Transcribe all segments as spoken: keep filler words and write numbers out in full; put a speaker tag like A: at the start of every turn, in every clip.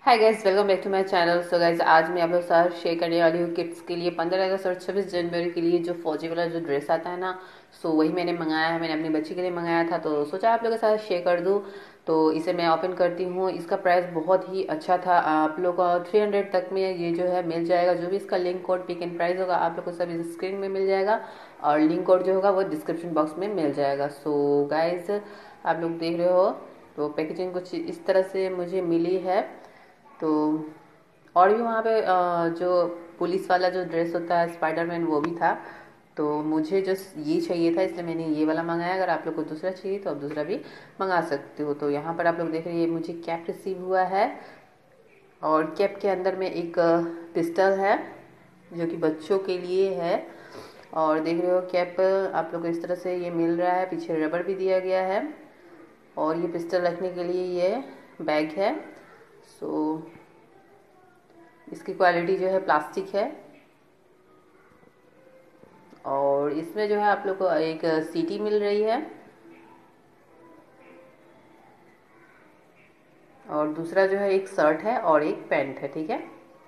A: Hi guys, welcome back to my channel. So guys, आज मैं आप लोग के साथ शेयर करने वाली हूँ किड्स के लिए पंद्रह अगस्त और छब्बीस जनवरी के लिए जो फौजी वाला जो ड्रेस आता है ना, सो वही मैंने मंगाया है। मैंने अपनी बच्ची के लिए मंगाया था तो सोचा आप लोगों के साथ शेयर कर दूँ। तो इसे मैं ओपन करती हूँ। इसका प्राइस बहुत ही अच्छा था। आप लोग को थ्री हंड्रेड तक में ये जो है मिल जाएगा। जो भी इसका link code pick and price होगा आप लोग को सब इस स्क्रीन में मिल जाएगा और लिंक कोड जो होगा वो डिस्क्रिप्शन बॉक्स में मिल जाएगा। सो गाइज, आप लोग देख रहे हो तो पैकेजिंग कुछ इस तरह से मुझे मिली है। तो और भी वहाँ पे अ, जो पुलिस वाला जो ड्रेस होता है स्पाइडरमैन वो भी था। तो मुझे जस्ट ये चाहिए था इसलिए मैंने ये वाला मंगाया। अगर आप लोग को दूसरा चाहिए तो आप दूसरा भी मंगा सकते हो। तो यहाँ पर आप लोग देख रहे हैं मुझे कैप रिसीव हुआ है और कैप के अंदर में एक पिस्टल है जो कि बच्चों के लिए है। और देख रहे हो कैप आप लोग को इस तरह से ये मिल रहा है। पीछे रबर भी दिया गया है और ये पिस्टल रखने के लिए ये बैग है। सो इसकी क्वालिटी जो है प्लास्टिक है और इसमें जो है आप लोग को एक सीटी मिल रही है और दूसरा जो है एक शर्ट है और एक पैंट है। ठीक है,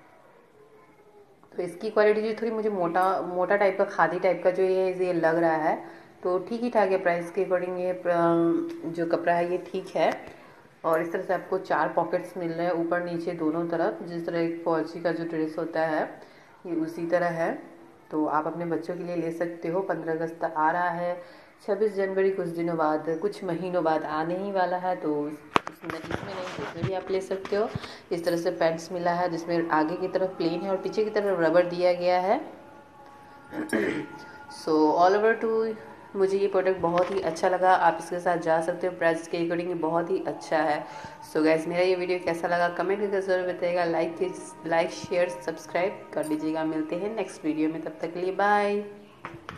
A: तो इसकी क्वालिटी जो थोड़ी मुझे मोटा मोटा टाइप का खादी टाइप का जो ये ये लग रहा है। तो ठीक ही ठाक है प्राइस के अकॉर्डिंग। ये जो कपड़ा है ये ठीक है। और इस तरह से आपको चार पॉकेट्स मिल रहे हैं ऊपर नीचे दोनों तरफ। जिस तरह एक फौजी का जो ड्रेस होता है ये उसी तरह है। तो आप अपने बच्चों के लिए ले सकते हो। पंद्रह अगस्त आ रहा है, छब्बीस जनवरी कुछ दिनों बाद, कुछ महीनों बाद आने ही वाला है। तो इसमें इसमें नहीं दूसरे भी आप ले सकते हो। इस तरह से पैंट्स मिला है जिसमें आगे की तरफ प्लेन है और पीछे की तरफ रबर दिया गया है। सो ऑल ओवर टू मुझे ये प्रोडक्ट बहुत ही अच्छा लगा। आप इसके साथ जा सकते हो। प्राइस के अकॉर्डिंग बहुत ही अच्छा है। सो so गैस, मेरा ये वीडियो कैसा लगा कमेंट करके ज़रूर बताइएगा। लाइक लाइक शेयर सब्सक्राइब कर लीजिएगा। मिलते हैं नेक्स्ट वीडियो में, तब तक के लिए बाय।